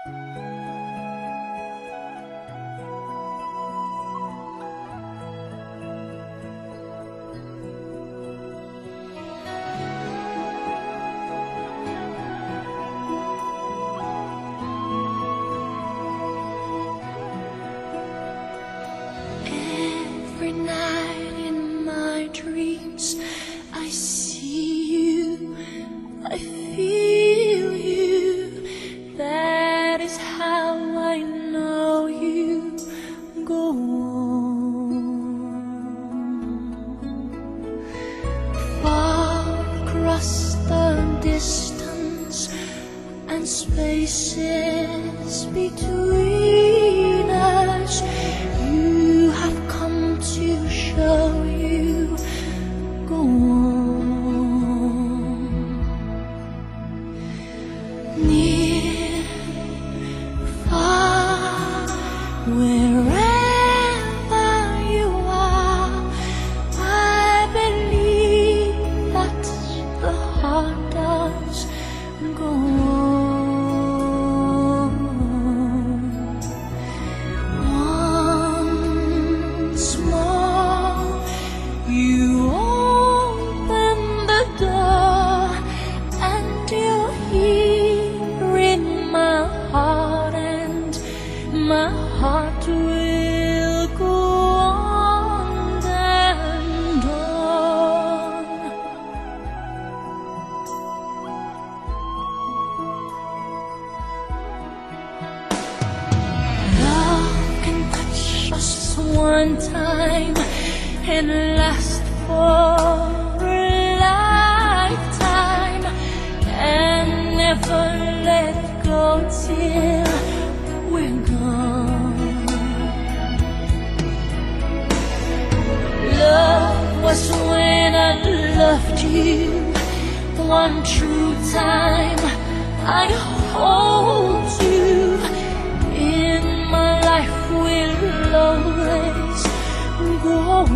Every night in my dreams I see you, I feel you. That is how I know you. Go on. Far across the distance and spaces between us, you have come to show you. Go on. Near, far, wherever you are, I believe that the heart does. Go on. Once more, you open the door, and you're here in my heart, and my heart will go on and on. Love can touch us one time and last for a lifetime, and never let go till we're gone. Love was when I loved you one true time. I hold you in my life, will always go on.